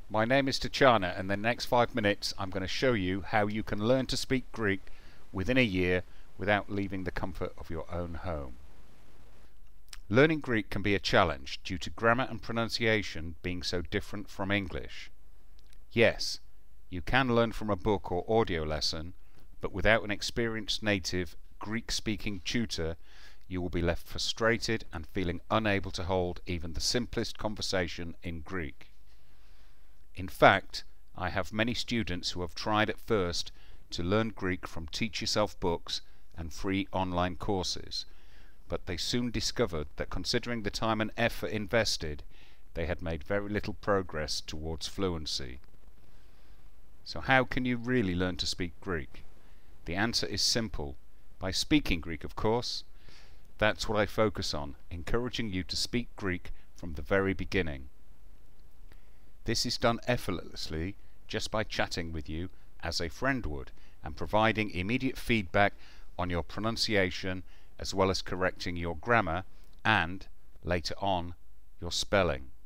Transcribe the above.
My name is Tachana, and in the next 5 minutes I'm going to show you how you can learn to speak Greek within a year without leaving the comfort of your own home. Learning Greek can be a challenge due to grammar and pronunciation being so different from English. Yes, you can learn from a book or audio lesson, but without an experienced native Greek-speaking tutor, you will be left frustrated and feeling unable to hold even the simplest conversation in Greek. In fact, I have many students who have tried at first to learn Greek from Teach Yourself books and free online courses, but they soon discovered that considering the time and effort invested, they had made very little progress towards fluency. So how can you really learn to speak Greek? The answer is simple. By speaking Greek, of course. That's what I focus on, encouraging you to speak Greek from the very beginning. This is done effortlessly just by chatting with you as a friend would and providing immediate feedback on your pronunciation as well as correcting your grammar and, later on, your spelling.